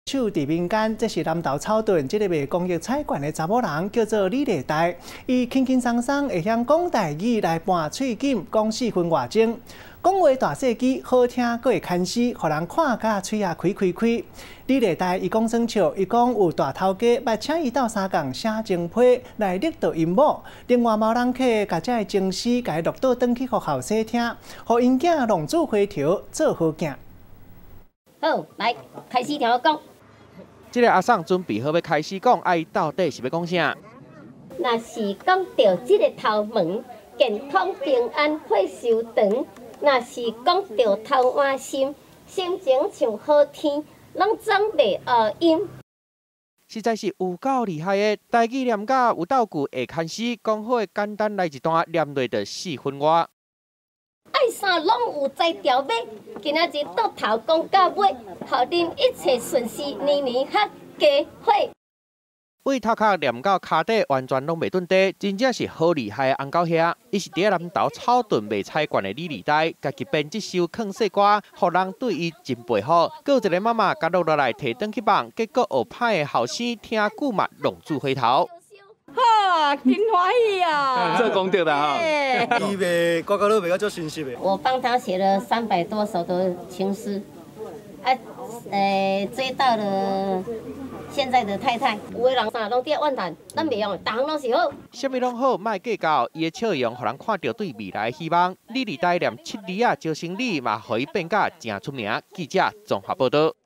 手伫民间，这是南投草屯这个卖公益菜馆的查某人，叫做李丽台。伊轻轻松松会晓讲台语来拌喙锦，讲4分外钟。讲话大细机，好听，佫会牵丝，互人看甲嘴也开。李丽台伊讲生笑，伊讲有大头家要请伊到三港写情批来录到音幕，另外毛人客甲这情诗甲伊录到转去互后生听，互因囝浪子回头做好囝。 好，来开始听我讲。 这个阿送准备好要开始讲，伊到底是要讲啥？ 若是讲到这个头毛健康平安血寿长，若是讲到头换心，心情像好天，拢总袂乌阴。 实在是有够厉害的，台语念甲有道具会牵丝，讲好的简单来一段，念落就4分外。 爱啥拢有在调买，今仔日倒头讲到尾，互恁一切顺遂，年年较加伙。 为头壳念到骹底，完全拢袂顿地，真正是好厉害的红狗兄。伊是伫南投草屯卖菜馆的李丽台，家己编这首抗世歌，互人对伊真佩服。搁有一个妈妈甲录落来摕转去放，结果学歹的后生听久嘛，浪子回头。 好，真欢喜啊！ 这功德的哈。 伊卖广告都卖到足新实的。 我帮他写了300多首的情诗，追到了现在的太太。有的人啥拢伫怨叹，咱袂用，逐项拢是好。 啥物拢好，莫计较，伊的笑容，互人看到对未来的希望。李丽台念7字啊，招生理嘛，互伊变甲真出名。记者综合报道。